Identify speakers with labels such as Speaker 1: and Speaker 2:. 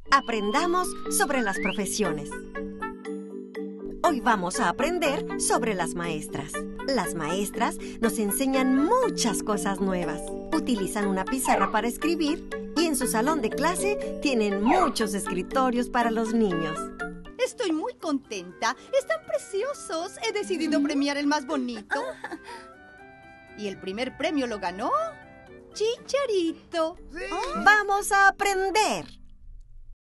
Speaker 1: Aprendamos sobre las profesiones. Hoy vamos a aprender sobre las maestras. Las maestras nos enseñan muchas cosas nuevas. Utilizan una pizarra para escribir y en su salón de clase tienen muchos escritorios para los niños.
Speaker 2: Estoy muy contenta. Están preciosos. He decidido premiar el más bonito. Y el primer premio lo ganó Chicharito.
Speaker 1: ¡Vamos a aprender!